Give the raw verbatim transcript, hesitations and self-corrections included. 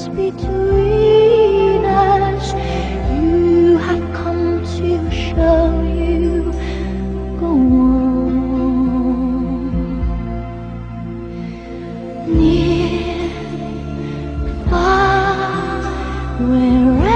distance between us. You have come to show you go on. Near, far, wherever